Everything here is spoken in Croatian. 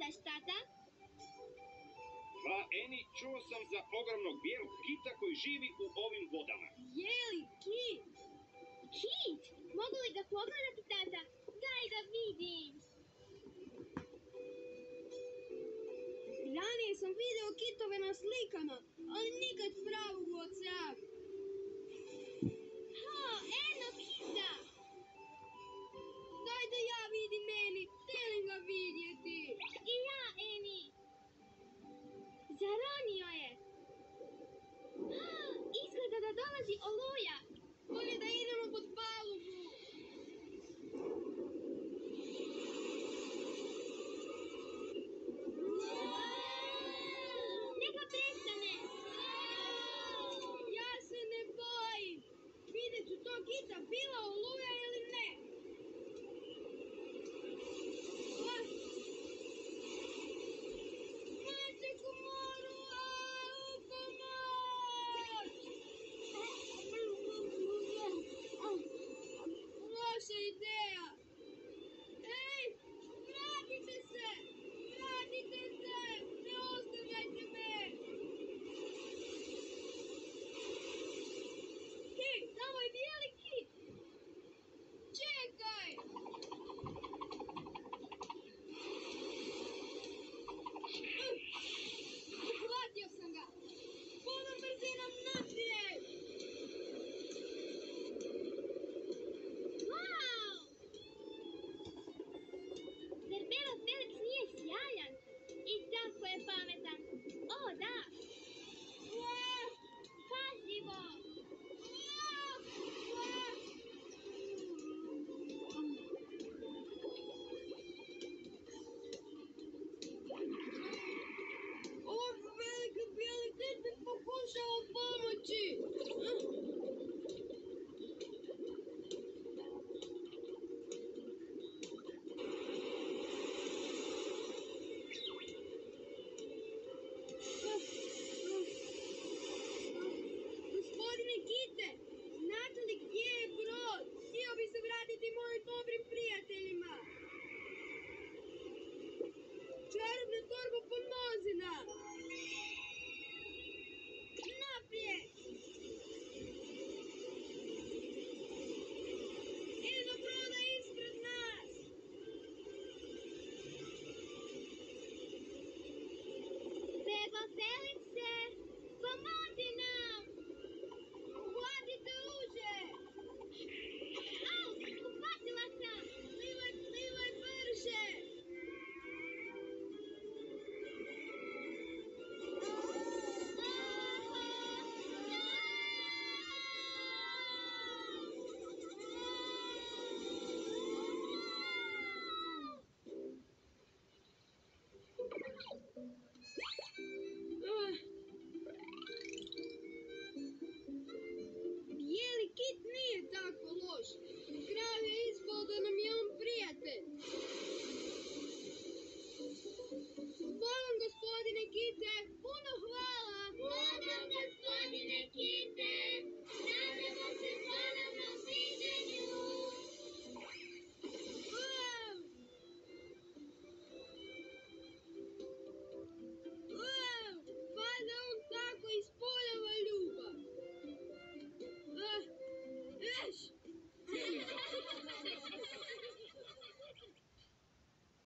gledaš, tata? Pa, Eni, čuo sam za ogromnog bijelog kita koji živi u ovim vodama. Je li kit? Kit? Mogu li ga pogledati, tata? Daj da vidim. Ranije sam video kitove na slikama, ali nikad pravog u oceanu. Eno kita! Daj da ja vidim, Eni, želim ga vidjeti. I ja, Eni. Zaronio je. Izgleda da dolazi oluja. Bolje da idemo pod palubu. Neka prestane. Ja se ne bojim. Vidjet ću to kita, bila oluja ili ne. Maček u moru, pomoć! Loša ideja. Ej, vratite se! Vratite se! Ne ostavljajte me! Kit, tamo je bijeli kit! Čekaj! Uhvatio sam ga! Punom brzinom naprijed! Wow! Zar Belo Felix nije sjajan? I tako je pametan. O, da! Pazivo! Ovo veliki bijeli kit mi pokušao pomoći! Gospodine Kite, znate li gdje je brod? Htio bi se vratiti mojim dobrim prijateljima. Čarobna torba, pomozi nam! Naprijed! Evo broda ispred nas! Belo Felixe, pomozi nam! Uhvatite uže! Au, uhvatila sam! Plivaj brže!